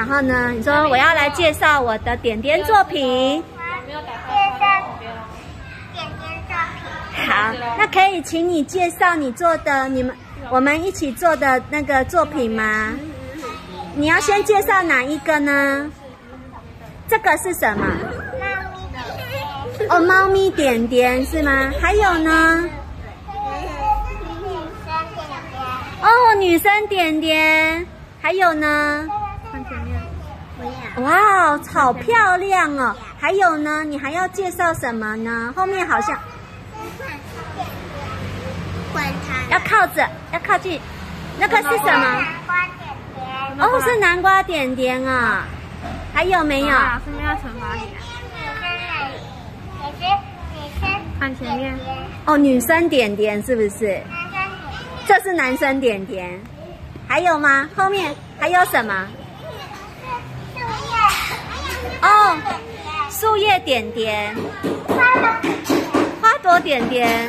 然后呢，你说我要来介绍我的点点作品。好，那可以请你介绍你做的我们一起做的那个作品吗？你要先介绍哪一个呢？这个是什么？哦，猫咪点点是吗？还有呢？哦，女生点点，还有呢？看前面。哇，好漂亮哦！还有呢？你还要介绍什么呢？后面好像要靠着，要靠近。那个是什么？哦，是南瓜点点啊。还有没有？ 顺便要惩罚你。看前面。 哦，女生点点是不是？这是男生点点。还有吗？后面还有什么？哦，树叶点点。花朵点点。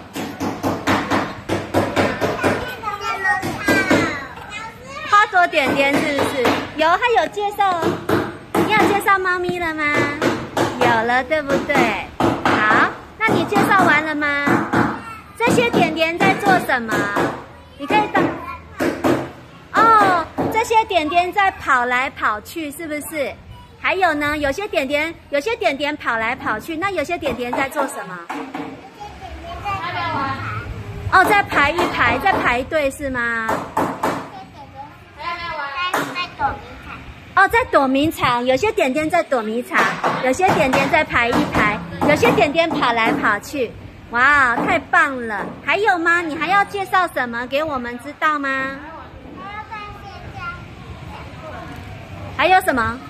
花朵点点是不是？有，他有介绍。你有介绍猫咪了吗？有了，对不对？好，那你介绍完了吗？这些点点在做什么？你可以哦，这些点点在跑来跑去，是不是？还有呢，有些点点跑来跑去，那有些点点在做什么？哦，在排一排，在排队是吗？哦，在躲迷藏，有些点点在躲迷藏，有些点点在排一排，有些点点跑来跑去。哇，太棒了！还有吗？你还要介绍什么给我们知道吗？还有什么？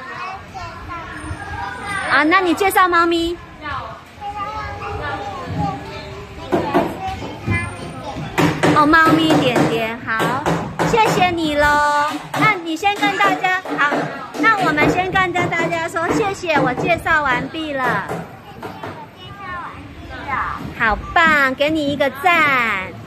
啊，那你介绍猫咪。哦，猫咪点点，好，谢谢你喽。那你先跟大家好，那我们先跟大家说谢谢，我介绍完毕了。好棒，给你一个赞。